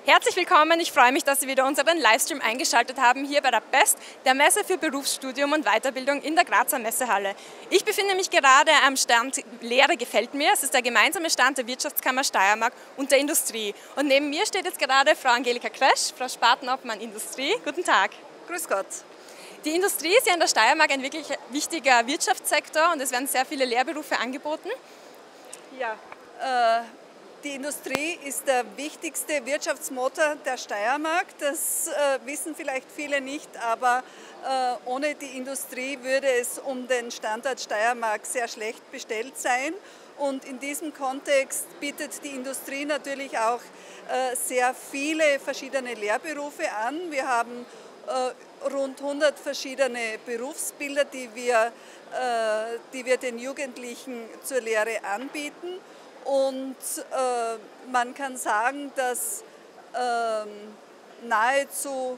Herzlich willkommen, ich freue mich, dass Sie wieder unseren Livestream eingeschaltet haben, hier bei der BEST, der Messe für Berufsstudium und Weiterbildung in der Grazer Messehalle. Ich befinde mich gerade am Stand Lehre gefällt mir. Es ist der gemeinsame Stand der Wirtschaftskammer Steiermark und der Industrie. Und neben mir steht jetzt gerade Frau Angelika Kresch, Frau Spartenobmann Industrie. Guten Tag. Grüß Gott. Die Industrie ist ja in der Steiermark ein wirklich wichtiger Wirtschaftssektor und es werden sehr viele Lehrberufe angeboten. Ja, die Industrie ist der wichtigste Wirtschaftsmotor der Steiermark. Das wissen vielleicht viele nicht, aber ohne die Industrie würde es um den Standort Steiermark sehr schlecht bestellt sein. Und in diesem Kontext bietet die Industrie natürlich auch sehr viele verschiedene Lehrberufe an. Wir haben rund 100 verschiedene Berufsbilder, die wir den Jugendlichen zur Lehre anbieten. Und man kann sagen, dass nahezu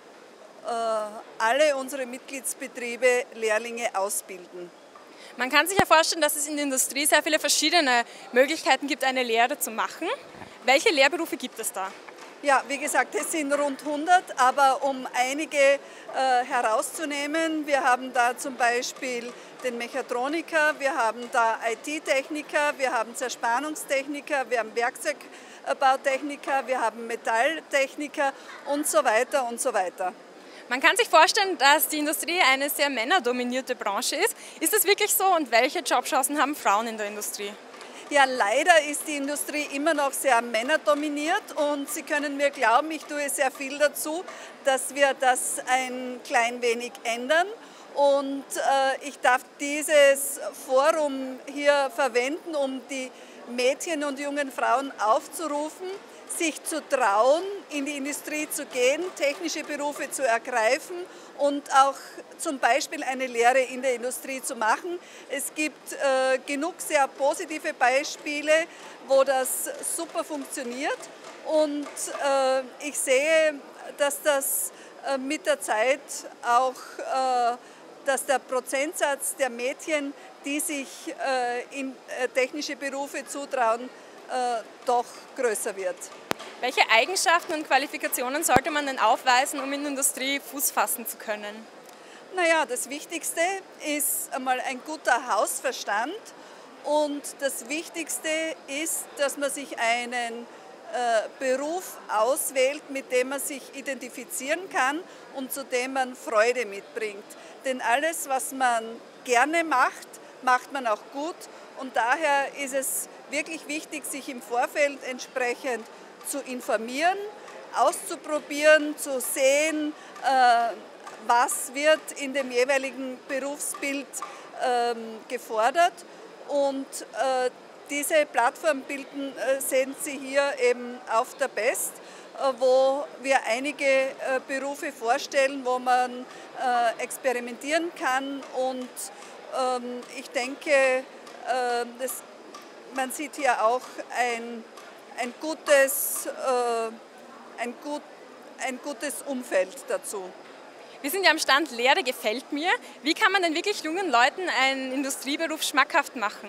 alle unsere Mitgliedsbetriebe Lehrlinge ausbilden. Man kann sich ja vorstellen, dass es in der Industrie sehr viele verschiedene Möglichkeiten gibt, eine Lehre zu machen. Welche Lehrberufe gibt es da? Ja, wie gesagt, es sind rund 100, aber um einige herauszunehmen, wir haben da zum Beispiel den Mechatroniker, wir haben da IT-Techniker, wir haben Zerspannungstechniker, wir haben Werkzeugbautechniker, wir haben Metalltechniker und so weiter und so weiter. Man kann sich vorstellen, dass die Industrie eine sehr männerdominierte Branche ist. Ist das wirklich so und welche Jobchancen haben Frauen in der Industrie? Ja, leider ist die Industrie immer noch sehr männerdominiert und Sie können mir glauben, ich tue sehr viel dazu, dass wir das ein klein wenig ändern. Und ich darf dieses Forum hier verwenden, um die Mädchen und jungen Frauen aufzurufen, sich zu trauen, in die Industrie zu gehen, technische Berufe zu ergreifen und auch zum Beispiel eine Lehre in der Industrie zu machen. Es gibt genug sehr positive Beispiele, wo das super funktioniert und ich sehe, dass das mit der Zeit auch, dass der Prozentsatz der Mädchen, die sich in technische Berufe zutrauen, doch größer wird. Welche Eigenschaften und Qualifikationen sollte man denn aufweisen, um in der Industrie Fuß fassen zu können? Naja, das Wichtigste ist einmal ein guter Hausverstand und das Wichtigste ist, dass man sich einen Beruf auswählt, mit dem man sich identifizieren kann und zu dem man Freude mitbringt. Denn alles, was man gerne macht, macht man auch gut und daher ist es wirklich wichtig, sich im Vorfeld entsprechend zu informieren, auszuprobieren, zu sehen, was wird in dem jeweiligen Berufsbild gefordert. Und diese Plattform sehen Sie hier eben auf der BEST, wo wir einige Berufe vorstellen, wo man experimentieren kann. Und ich denke, man sieht hier auch ein gutes Umfeld dazu. Wir sind ja am Stand Lehre gefällt mir. Wie kann man denn wirklich jungen Leuten einen Industrieberuf schmackhaft machen?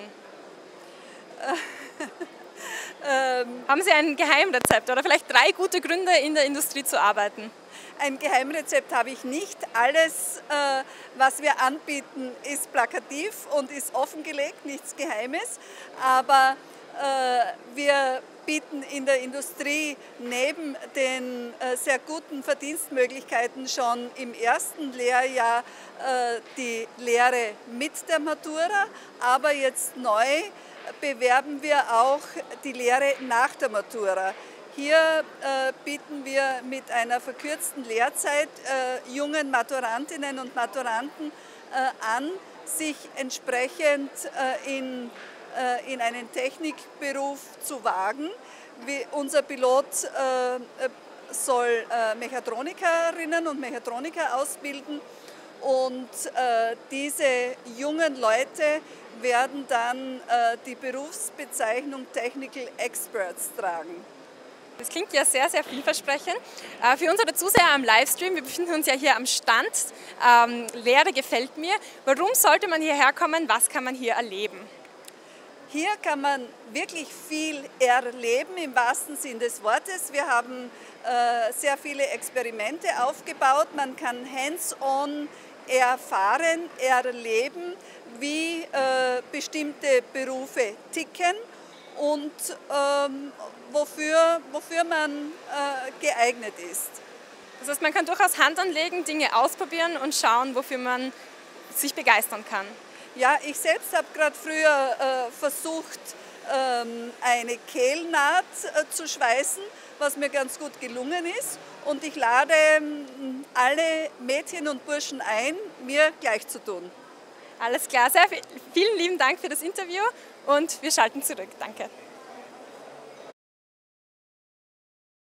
Haben Sie ein Geheimrezept oder vielleicht 3 gute Gründe, in der Industrie zu arbeiten? Ein Geheimrezept habe ich nicht. Alles, was wir anbieten, ist plakativ und ist offengelegt, nichts Geheimes. Aber wir bieten in der Industrie neben den sehr guten Verdienstmöglichkeiten schon im ersten Lehrjahr die Lehre mit der Matura, aber jetzt neu bewerben wir auch die Lehre nach der Matura. Hier bieten wir mit einer verkürzten Lehrzeit jungen Maturantinnen und Maturanten an, sich entsprechend in einen Technikberuf zu wagen. Unser Pilot soll Mechatronikerinnen und Mechatroniker ausbilden und diese jungen Leute werden dann die Berufsbezeichnung Technical Experts tragen. Das klingt ja sehr, sehr vielversprechend. Für unsere Zuseher am Livestream, wir befinden uns ja hier am Stand, Lehre gefällt mir. Warum sollte man hierher kommen? Was kann man hier erleben? Hier kann man wirklich viel erleben im wahrsten Sinn des Wortes. Wir haben sehr viele Experimente aufgebaut. Man kann hands-on erfahren, erleben, wie bestimmte Berufe ticken und wofür man geeignet ist. Das heißt, man kann durchaus Hand anlegen, Dinge ausprobieren und schauen, wofür man sich begeistern kann. Ja, ich selbst habe gerade früher versucht, eine Kehlnaht zu schweißen, was mir ganz gut gelungen ist. Und ich lade alle Mädchen und Burschen ein, mir gleich zu tun. Alles klar, vielen lieben Dank für das Interview und wir schalten zurück. Danke.